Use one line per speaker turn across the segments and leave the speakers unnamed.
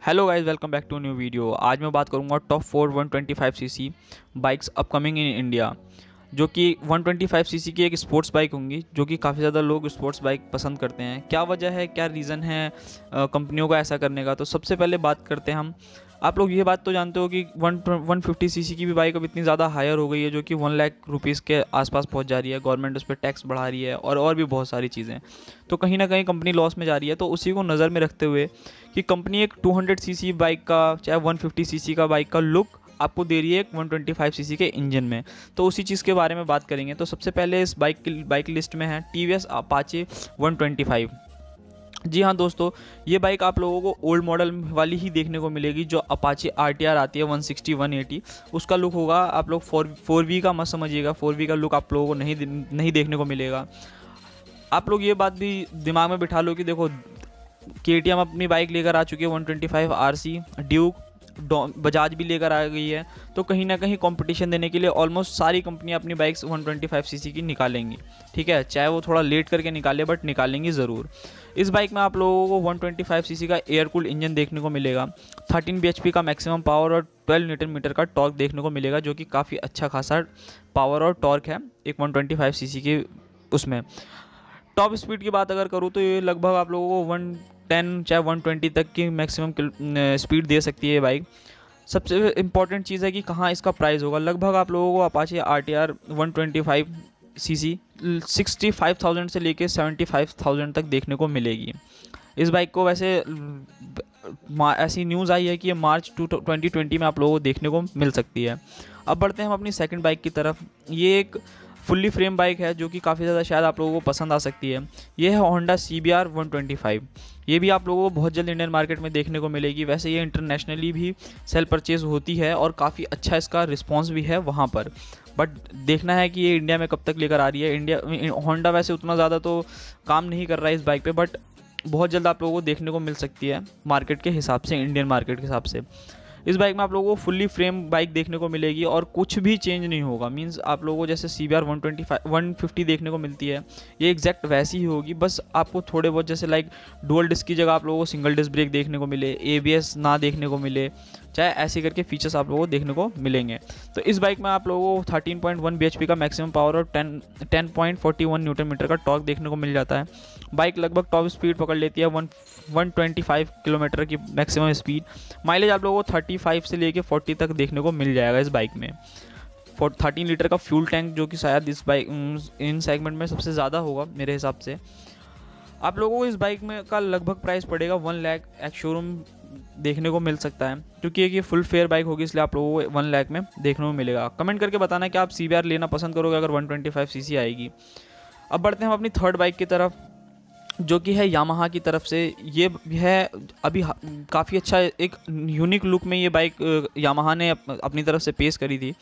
Hello guys, welcome back to new video. आज मैं बात करूंगा top 4 125 CC bikes upcoming in India, जो कि 125 सीसी की एक स्पोर्ट्स बाइक होंगी, जो कि काफ़ी ज़्यादा लोग स्पोर्ट्स बाइक पसंद करते हैं। क्या वजह है, क्या रीज़न है कंपनियों का ऐसा करने का? तो सबसे पहले बात करते हैं हम। आप लोग ये बात तो जानते हो कि 150 सीसी की भी बाइक अब इतनी ज़्यादा हायर हो गई है, जो कि 1 लाख रुपीज़ के आसपास पहुंच जा रही है। गवर्नमेंट उस पर टैक्स बढ़ा रही है और भी बहुत सारी चीज़ें। तो कहीं ना कहीं कंपनी लॉस में जा रही है। तो उसी को नज़र में रखते हुए कि कंपनी एक 200 सीसी बाइक का, चाहे 150 सीसी का बाइक का लुक आपको दे रही है एक 125 सीसी के इंजन में। तो उसी चीज़ के बारे में बात करेंगे। तो सबसे पहले इस बाइक लिस्ट में है टीवीएस अपाचे 125। जी हाँ दोस्तों, ये बाइक आप लोगों को ओल्ड मॉडल वाली ही देखने को मिलेगी। जो अपाचे आरटीआर आती है 160 180, उसका लुक होगा। आप लोग 4V का मत समझिएगा, 4V का लुक आप लोगों को नहीं देखने को मिलेगा। आप लोग ये बात भी दिमाग में बिठा लो कि देखो, KTM अपनी बाइक लेकर आ चुकी है 125 RC, ड्यूक, बजाज भी लेकर आ गई है। तो कहीं ना कहीं कंपटीशन देने के लिए ऑलमोस्ट सारी कंपनियां अपनी बाइक्स 125 सीसी की निकालेंगी। ठीक है, चाहे वो थोड़ा लेट करके निकाले, बट निकालेंगी ज़रूर। इस बाइक में आप लोगों को 125 सीसी का एयर कूल्ड इंजन देखने को मिलेगा। 13 bhp का मैक्सिमम पावर और 12 न्यूटन मीटर का टॉर्क देखने को मिलेगा, जो कि काफ़ी अच्छा खासा पावर और टॉर्क है एक 125 सीसी के उसमें। टॉप स्पीड की बात अगर करूँ तो ये लगभग आप लोगों को 110 चाहे 120 तक की मैक्सिमम स्पीड दे सकती है ये बाइक। सबसे इम्पॉर्टेंट चीज़ है कि कहाँ इसका प्राइस होगा। लगभग आप लोगों को अपाचे आरटीआर 125 सीसी 65,000 से लेके 75,000 तक देखने को मिलेगी। इस बाइक को वैसे ऐसी न्यूज़ आई है कि ये मार्च 2020 में आप लोगों को देखने को मिल सकती है। अब बढ़ते हैं हम अपनी सेकंड बाइक की तरफ। ये एक फुल्ली फ्रेम बाइक है, जो कि काफ़ी ज़्यादा शायद आप लोगों को पसंद आ सकती है। ये है होंडा CBR 125। ये भी आप लोगों को बहुत जल्द इंडियन मार्केट में देखने को मिलेगी। वैसे ये इंटरनेशनली भी सेल परचेज होती है और काफ़ी अच्छा इसका रिस्पॉन्स भी है वहाँ पर। बट देखना है कि ये इंडिया में कब तक लेकर आ रही है। इंडिया होंडा वैसे उतना ज़्यादा तो काम नहीं कर रहा है इस बाइक पे, बट बहुत जल्द आप लोगों को देखने को मिल सकती है मार्केट के हिसाब से, इंडियन मार्केट के हिसाब से। इस बाइक में आप लोगों को फुल्ली फ्रेम बाइक देखने को मिलेगी और कुछ भी चेंज नहीं होगा। मींस आप लोगों को जैसे CBR 150 देखने को मिलती है, ये एग्जैक्ट वैसी ही होगी। बस आपको थोड़े बहुत जैसे लाइक डुअल डिस्क की जगह आप लोगों को सिंगल डिस्क ब्रेक देखने को मिले, ABS ना देखने को मिले, चाहे ऐसे करके फीचर्स आप लोगों को देखने को मिलेंगे। तो इस बाइक में आप लोगों को 13.1 bhp का मैक्सिमम पावर और 10.41 न्यूटन मीटर का टॉर्क देखने को मिल जाता है। बाइक लगभग टॉप स्पीड पकड़ लेती है 125 किलोमीटर की मैक्सिमम स्पीड। माइलेज आप लोगों को 35 से लेके 40 तक देखने को मिल जाएगा इस बाइक में। 13 लीटर का फ्यूल टैंक, जो कि शायद इस बाइक इन सेगमेंट में सबसे ज़्यादा होगा मेरे हिसाब से। आप लोगों को इस बाइक में का लगभग प्राइस पड़ेगा 1 लाख। एक शोरूम देखने को मिल सकता है, क्योंकि एक ये फुल फेयर बाइक होगी, इसलिए आप लोगों को 1 लाख में देखने को मिलेगा। कमेंट करके बताना कि आप CBR लेना पसंद करोगे अगर 125 सीसी आएगी। अब बढ़ते हैं हम अपनी थर्ड बाइक की तरफ, जो कि है यामाहा की तरफ से। ये है अभी काफ़ी अच्छा एक यूनिक लुक में ये बाइक यामाहा ने अपनी तरफ से पेश करी थी।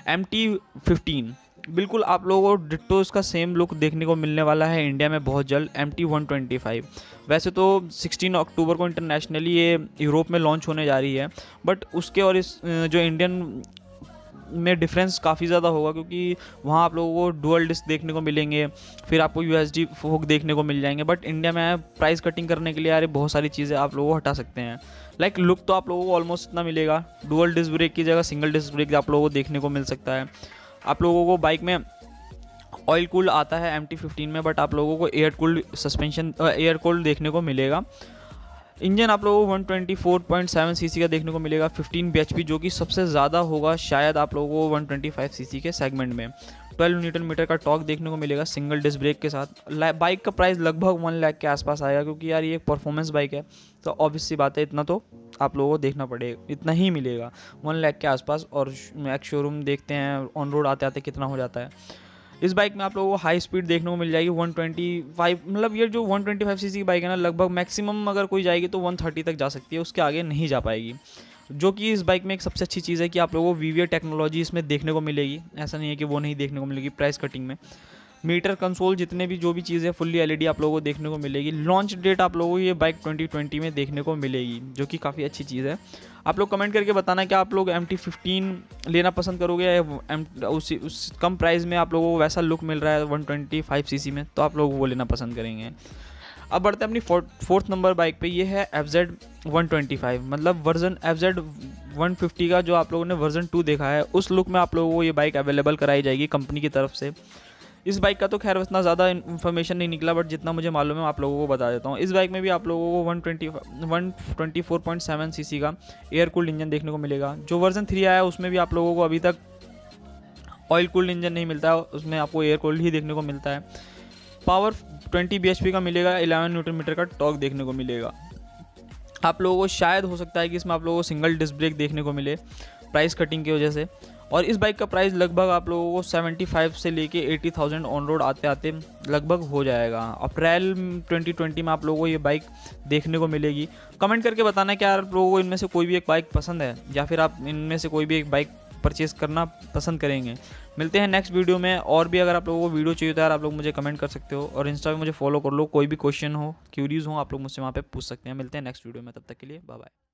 MT-15 बिल्कुल आप लोगों को डिट्टो इसका सेम लुक देखने को मिलने वाला है इंडिया में बहुत जल्द। MT-125 वैसे तो 16 अक्टूबर को इंटरनेशनली ये यूरोप में लॉन्च होने जा रही है, बट उसके और इस जो इंडियन में डिफरेंस काफ़ी ज़्यादा होगा, क्योंकि वहाँ आप लोगों को डुअल डिस्क देखने को मिलेंगे, फिर आपको USD फोक देखने को मिल जाएंगे। बट इंडिया में प्राइस कटिंग करने के लिए यार बहुत सारी चीज़ें आप लोगों को हटा सकते हैं। लाइक लुक तो आप लोगों को ऑलमोस्ट इतना मिलेगा। डुअल डिस्क ब्रेक की जगह सिंगल डिस्क ब्रेक आप लोगों को देखने को मिल सकता है। आप लोगों को बाइक में ऑयल कूल्ड आता है MT-15 में, बट आप लोगों को air cooled suspension, air cooled देखने को मिलेगा। इंजन आप लोगों को 124.7 सीसी का देखने को मिलेगा, 15 bhp, जो कि सबसे ज़्यादा होगा शायद आप लोगों को 125 सीसी के सेगमेंट में। 12 न्यूटन मीटर का टॉर्क देखने को मिलेगा सिंगल डिस्क ब्रेक के साथ। बाइक का प्राइस लगभग 1 लाख के आसपास आएगा, क्योंकि यार ये एक परफॉर्मेंस बाइक है, तो ऑब्वियस सी बात है इतना तो आप लोगों को देखना पड़ेगा, इतना ही मिलेगा 1 लाख के आसपास। और एक शोरूम देखते हैं ऑन रोड आते आते कितना हो जाता है। इस बाइक में आप लोगों को हाई स्पीड देखने को मिल जाएगी 125, मतलब ये जो 125 सीसी की बाइक है ना, लगभग मैक्सिमम अगर कोई जाएगी तो 130 तक जा सकती है, उसके आगे नहीं जा पाएगी। जो कि इस बाइक में एक सबसे अच्छी चीज़ है कि आप लोगों को VVA टेक्नोलॉजी इसमें देखने को मिलेगी। ऐसा नहीं है कि वो नहीं देखने को मिलेगी प्राइस कटिंग में। मीटर कंसोल जितने भी जो भी चीज़ें फुल्ली LED आप लोगों को देखने को मिलेगी। लॉन्च डेट आप लोगों को ये बाइक 2020 में देखने को मिलेगी, जो कि काफ़ी अच्छी चीज़ है। आप लोग कमेंट करके बताना कि आप लोग MT-15 लेना पसंद करोगे या उस कम प्राइस में आप लोगों को वैसा लुक मिल रहा है 125 सीसी में, तो आप लोग वो लेना पसंद करेंगे। अब बढ़ते हैं अपनी फोर्थ नंबर बाइक पे। ये है FZ125, मतलब वर्जन FZ150 का जो आप लोगों ने वर्जन 2 देखा है उस लुक में आप लोगों को ये बाइक अवेलेबल कराई जाएगी कंपनी की तरफ से। इस बाइक का तो खैर उतना ज़्यादा इन्फॉर्मेशन नहीं निकला, बट जितना मुझे मालूम है आप लोगों को बता देता हूँ। इस बाइक में भी आप लोगों को 124.7 सीसी का एयर कूल्ड इंजन देखने को मिलेगा। जो वर्जन 3 आया है उसमें भी आप लोगों को अभी तक ऑयल कूल्ड इंजन नहीं मिलता है, उसमें आपको एयर कूल्ड ही देखने को मिलता है। पावर 20 bhp का मिलेगा, 11 न्यूटन मीटर का टॉर्क देखने को मिलेगा। आप लोगों को शायद हो सकता है कि इसमें आप लोगों को सिंगल डिस्क ब्रेक देखने को मिले प्राइस कटिंग की वजह से। और इस बाइक का प्राइस लगभग आप लोगों को 75 से लेके 80,000 ऑन रोड आते आते लगभग हो जाएगा। अप्रैल 2020 में आप लोगों को ये बाइक देखने को मिलेगी। कमेंट करके बताना क्या आप लोगों को इनमें से कोई भी एक बाइक पसंद है या फिर आप इनमें से कोई भी एक बाइक परचेज़ करना पसंद करेंगे। मिलते हैं नेक्स्ट वीडियो में। और भी अगर आप लोगों को वीडियो चाहिए तो यार आप लोग मुझे कमेंट कर सकते हो और इंस्टा पे मुझे फॉलो कर लो। कोई भी क्वेश्चन हो, क्यूरीज हो, आप लोग मुझसे वहाँ पे पूछ सकते हैं। मिलते हैं नेक्स्ट वीडियो में, तब तक के लिए बाय बाय।